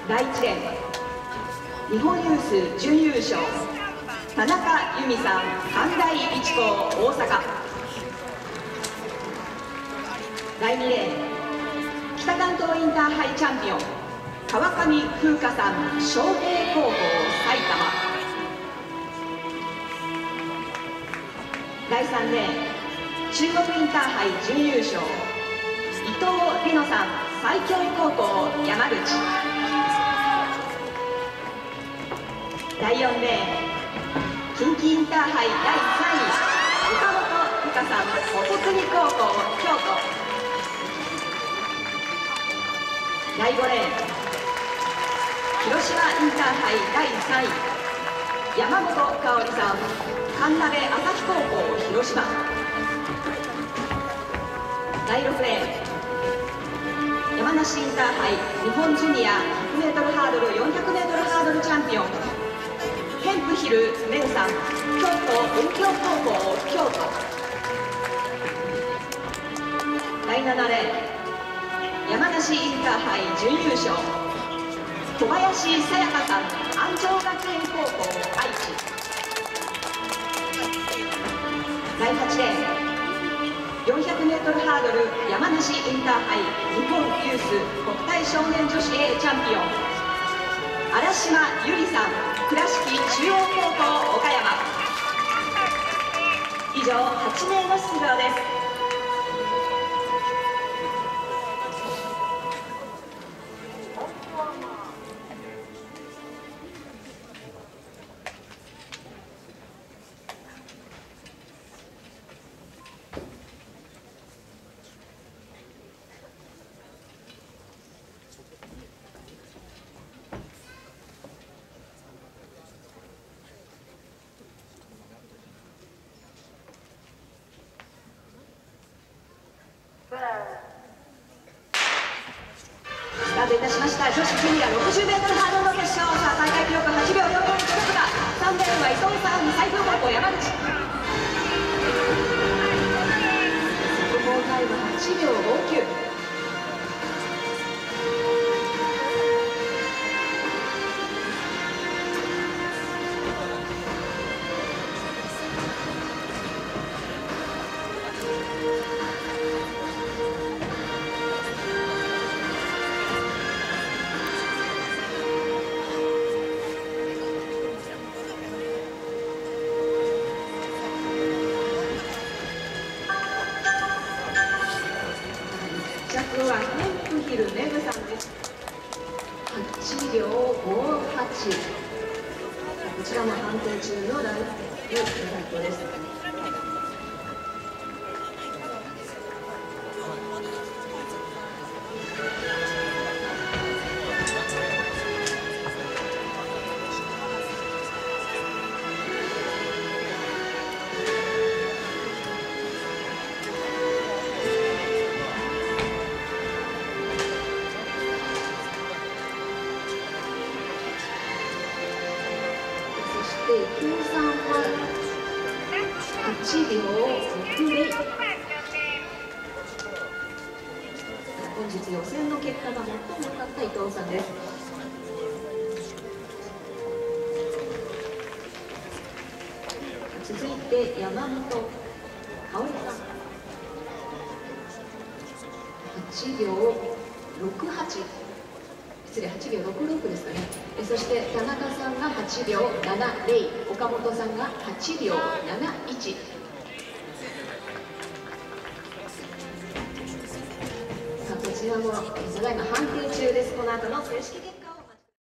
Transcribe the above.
第1レーン、日本ユース準優勝、田中由美さん、関大一高大阪。第2レーン、北関東インターハイチャンピオン、川上風花さん、昌平高校埼玉。第3レーン、中国インターハイ準優勝、伊藤里乃さん、西京高校山口。第4レーン、近畿インターハイ第3位、岡本美香さん、元国高校京都。第5レーン、広島インターハイ第3位、山本香織さん、神鍋朝日高校広島。第6レーン、山梨インターハイ日本ジュニア 100m ハードル 400m ハードルチャンピオン、ケンプヒルメンさん、京都文京高校京都。第7レーン、山梨インターハイ準優勝、小林さやかさん、安城学園高校愛知。第8レーン、400m ハードル山梨インターハイ日本ユース国体少年女子 A チャンピオン、荒島由里さん、倉敷中央高校岡山。以上8名の出場です。スタートいたしました女子ジュニア 60m ハードルの決勝。さあ大会記録8秒44に届くが、3レーンは伊藤さん、西京高校山口。速報タイム8秒59。着はケンプヒルメグさんです。8秒58。こちらも判定中のライトです。伊藤さんは8秒60。本日予選の結果が最も良かった伊藤さんです。続いて山本香織さん、8秒68。失礼、8秒66ですかね。そして田中さんが8秒70、岡本さんが8秒71。さあこちらもただいま判定中です。この後の正式結果